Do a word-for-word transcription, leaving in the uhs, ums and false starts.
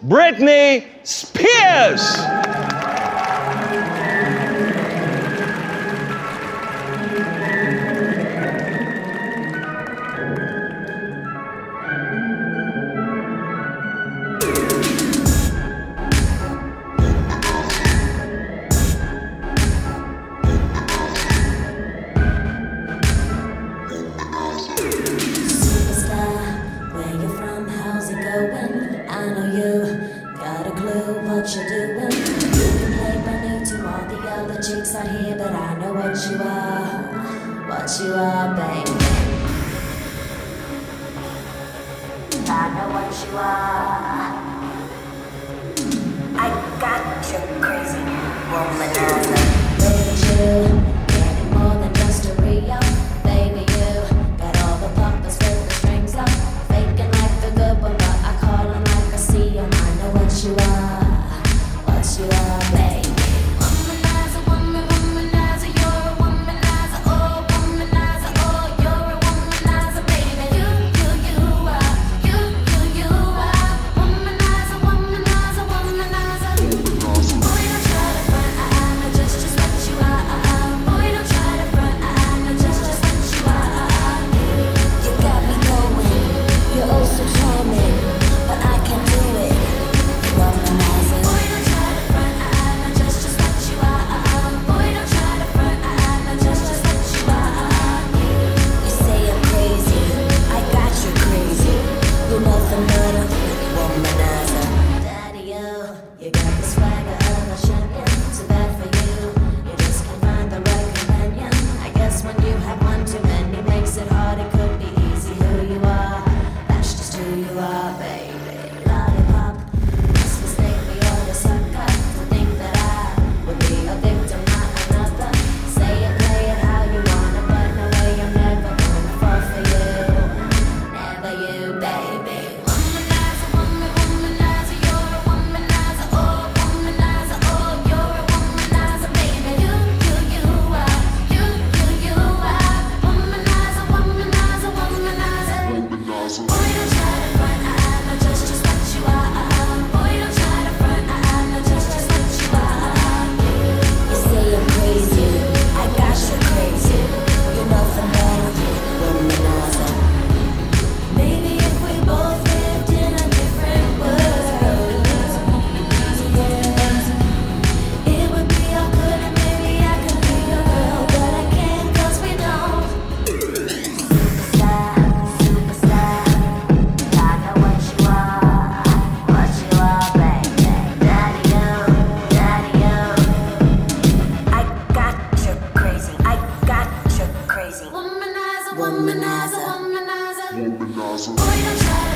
Britney Spears. I know you got a clue what you're doing. You can play brand new to all the other chicks out here, but I know what you are, what you are, baby. I know what you are. I got you crazy, womanizer. Baby, you getting more than just a Rio. Baby, you got all the poppers with the strings up, faking like the good one, but I call them like I see them. I know what you are, what you are, baby. Womanizer, woman, womanizer, you're a womanizer, oh, womanizer, oh, you're a womanizer, baby. You, you, you are, you, you, you are, womanizer, womanizer, womanizer. Boy, don't try to front, I know just, just what you are. Boy, don't try to front, I know just, just what you are. You got me going, you're oh so charming, but I can't do it. Womanizer. Boy, don't try to front, I know just, just what you are. Boy, don't try to front, I know just, just what you are. You say I'm crazy, I got you crazy. You're nothing but a womanizer. Daddy, you, you got the swagger of a champion. Too bad for you, you just can't find the right companion. I guess when you have one too many makes it hard. It could be easy who you are. That's just who you are, baby. Lollipop, must mistake me or the sucker to think that I would be a victim, not another. Say it, play it how you want it, but no way I'm never gonna fall for you. Never you, baby. Womanizer, woman, womanizer, you're a womanizer, oh, womanizer, oh, you're a womanizer, baby. You, you, you are, you, you, you are, womanizer, womanizer, womanizer. Boy, don't try to front, I know just, just what you are. Boy, don't try to front, I know just, just what you are. You say I'm crazy, I got you crazy. You're nothing but a womanizer. Maybe if we both lived in a different world, it would be all good and maybe I could be your girl, but I can't 'cause we don't. Superstar, superstar, I know what you are, what you are, baby. Daddy, you, daddy, you, I got you crazy, I got you crazy. Womanizer, womanizer, womanizer. Boy, don't try to